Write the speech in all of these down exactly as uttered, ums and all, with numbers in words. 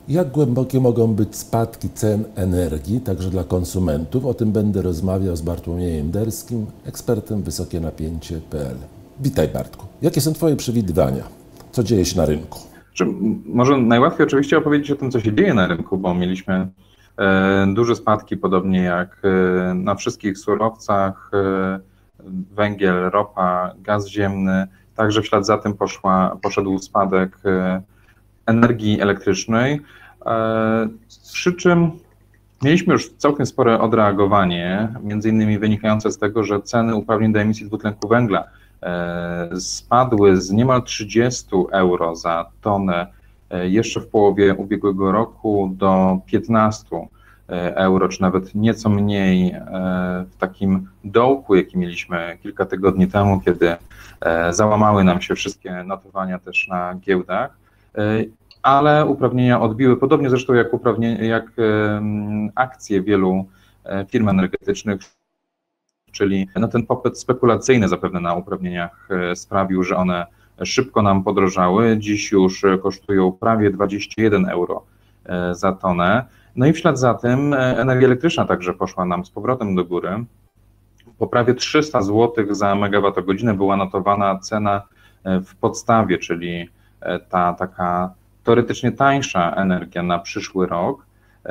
Jak głębokie mogą być spadki cen energii, także dla konsumentów? O tym będę rozmawiał z Bartłomiejem Derskim, ekspertem wysokie napięcie kropka p l. Witaj, Bartku. Jakie są Twoje przewidywania? Co dzieje się na rynku? Może najłatwiej oczywiście opowiedzieć o tym, co się dzieje na rynku, bo mieliśmy e, duże spadki, podobnie jak e, na wszystkich surowcach, e, węgiel, ropa, gaz ziemny. Także w ślad za tym poszła, poszedł spadek e, energii elektrycznej, e, przy czym mieliśmy już całkiem spore odreagowanie, między innymi wynikające z tego, że ceny uprawnień do emisji dwutlenku węgla e, spadły z niemal trzydziestu euro za tonę e, jeszcze w połowie ubiegłego roku do piętnastu euro, czy nawet nieco mniej e, w takim dołku, jaki mieliśmy kilka tygodni temu, kiedy e, załamały nam się wszystkie notowania też na giełdach. Ale uprawnienia odbiły, podobnie zresztą jak, uprawnienia, jak akcje wielu firm energetycznych, czyli no ten popyt spekulacyjny zapewne na uprawnieniach sprawił, że one szybko nam podrożały. Dziś już kosztują prawie dwadzieścia jeden euro za tonę. No i w ślad za tym energia elektryczna także poszła nam z powrotem do góry. Po prawie trzysta złotych za megawattogodzinę była notowana cena w podstawie, czyli ta taka teoretycznie tańsza energia na przyszły rok,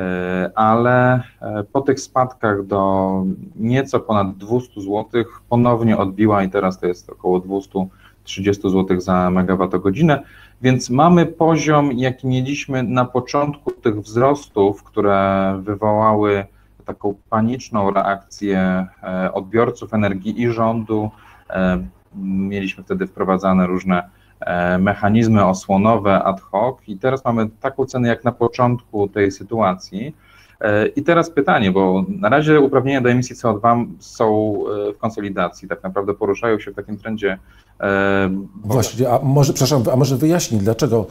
ale po tych spadkach do nieco ponad dwieście złotych ponownie odbiła i teraz to jest około dwieście trzydzieści złotych za megawattogodzinę, więc mamy poziom, jaki mieliśmy na początku tych wzrostów, które wywołały taką paniczną reakcję odbiorców energii i rządu. Mieliśmy wtedy wprowadzane różne mechanizmy osłonowe ad hoc i teraz mamy taką cenę jak na początku tej sytuacji. I teraz pytanie, bo na razie uprawnienia do emisji C O dwa są w konsolidacji, tak naprawdę poruszają się w takim trendzie. Właśnie, a może, przepraszam, a może wyjaśnij, dlaczego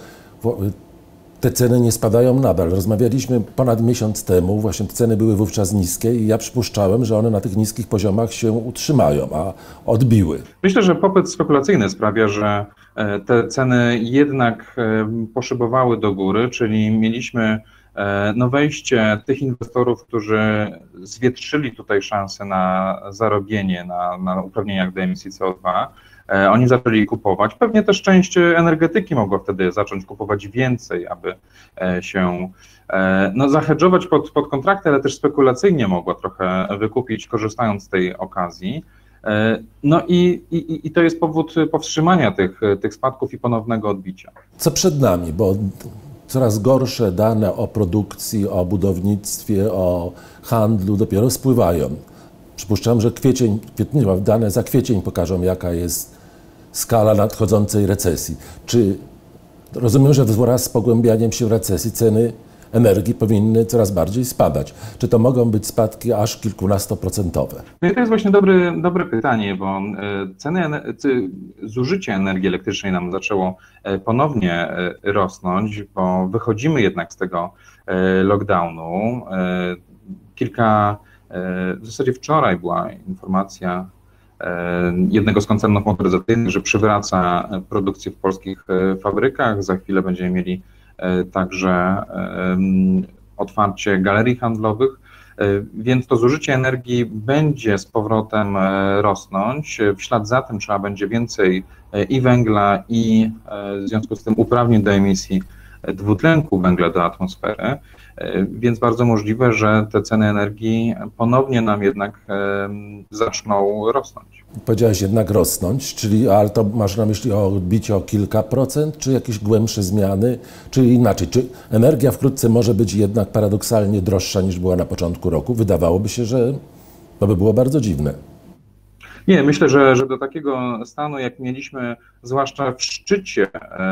te ceny nie spadają nadal? Rozmawialiśmy ponad miesiąc temu, właśnie te ceny były wówczas niskie i ja przypuszczałem, że one na tych niskich poziomach się utrzymają, a odbiły. Myślę, że popyt spekulacyjny sprawia, że te ceny jednak poszybowały do góry, czyli mieliśmy no wejście tych inwestorów, którzy zwietrzyli tutaj szansę na zarobienie na, na uprawnieniach do emisji C O dwa. Oni zaczęli kupować. Pewnie też część energetyki mogła wtedy zacząć kupować więcej, aby się no, zahedżować pod, pod kontrakty, ale też spekulacyjnie mogła trochę wykupić, korzystając z tej okazji. No i, i, i to jest powód powstrzymania tych, tych spadków i ponownego odbicia. Co przed nami, bo coraz gorsze dane o produkcji, o budownictwie, o handlu dopiero spływają. Przypuszczam, że kwiecień, kwietnie, dane za kwiecień pokażą, jaka jest skala nadchodzącej recesji. Czy rozumiem, że wraz z pogłębianiem się recesji ceny energii powinny coraz bardziej spadać? Czy to mogą być spadki aż kilkunastoprocentowe? No i to jest właśnie dobre, dobre pytanie, bo ceny, zużycie energii elektrycznej nam zaczęło ponownie rosnąć, bo wychodzimy jednak z tego lockdownu. Kilka, w zasadzie wczoraj była informacja jednego z koncernów motoryzacyjnych, że przywraca produkcję w polskich fabrykach. Za chwilę będziemy mieli także otwarcie galerii handlowych, więc to zużycie energii będzie z powrotem rosnąć. W ślad za tym trzeba będzie więcej i węgla, i w związku z tym uprawnień do emisji dwutlenku węgla do atmosfery, więc bardzo możliwe, że te ceny energii ponownie nam jednak zaczną rosnąć. Powiedziałeś jednak rosnąć, czyli ale to masz na myśli o odbicie o kilka procent, czy jakieś głębsze zmiany, czy inaczej, czy energia wkrótce może być jednak paradoksalnie droższa niż była na początku roku? Wydawałoby się, że to by było bardzo dziwne. Nie, myślę, że, że do takiego stanu, jak mieliśmy, zwłaszcza w szczycie,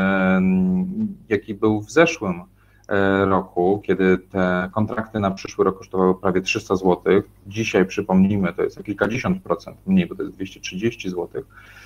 jaki był w zeszłym roku, kiedy te kontrakty na przyszły rok kosztowały prawie trzysta złotych, dzisiaj przypomnijmy, to jest o kilkadziesiąt procent mniej, bo to jest dwieście trzydzieści złotych,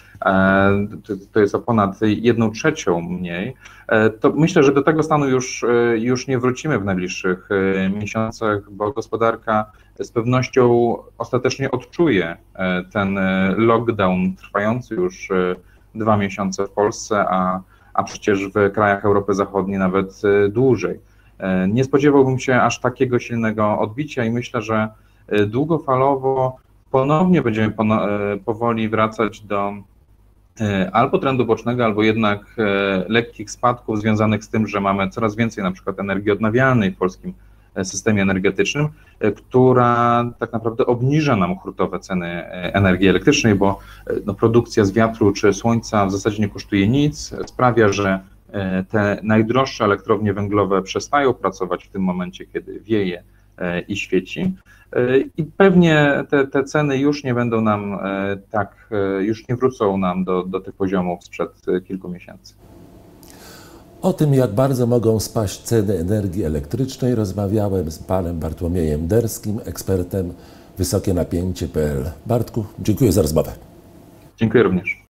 to jest o ponad jedną trzecią mniej, to myślę, że do tego stanu już, już nie wrócimy w najbliższych miesiącach, bo gospodarka z pewnością ostatecznie odczuje ten lockdown trwający już dwa miesiące w Polsce, a, a przecież w krajach Europy Zachodniej nawet dłużej. Nie spodziewałbym się aż takiego silnego odbicia i myślę, że długofalowo ponownie będziemy powoli wracać do albo trendu bocznego, albo jednak lekkich spadków związanych z tym, że mamy coraz więcej na przykład energii odnawialnej w polskim systemie energetycznym, która tak naprawdę obniża nam hurtowe ceny energii elektrycznej, bo no, produkcja z wiatru czy słońca w zasadzie nie kosztuje nic, sprawia, że te najdroższe elektrownie węglowe przestają pracować w tym momencie, kiedy wieje i świeci. I pewnie te, te ceny już nie będą nam tak, już nie wrócą nam do, do tych poziomów sprzed kilku miesięcy. O tym, jak bardzo mogą spaść ceny energii elektrycznej, rozmawiałem z panem Bartłomiejem Derskim, ekspertem wysokie napięcie kropka p l. Bartku, dziękuję za rozmowę. Dziękuję również.